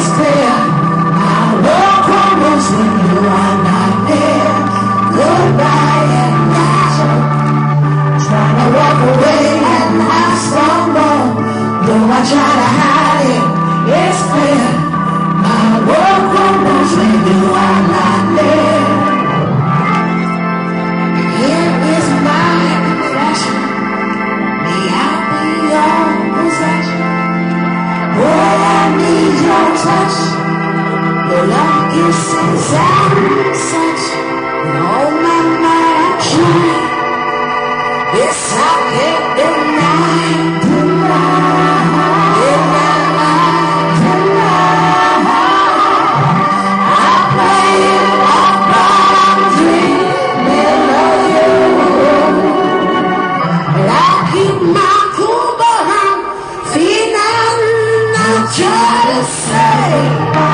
it's clear. My world crumbles when you are not near. Goodbye and natural. Trying to walk away and I stumble. Though I try to hide it, it's clear. My world crumbles when you are not near. Here is my confession. May I be your possession? Boy, I need your touch. Your love kisses and such. Oh my mind, I try. This I can't deny. I play it off, but I'm dreaming of you. But I keep my cool, but I'm feeling. I try to say.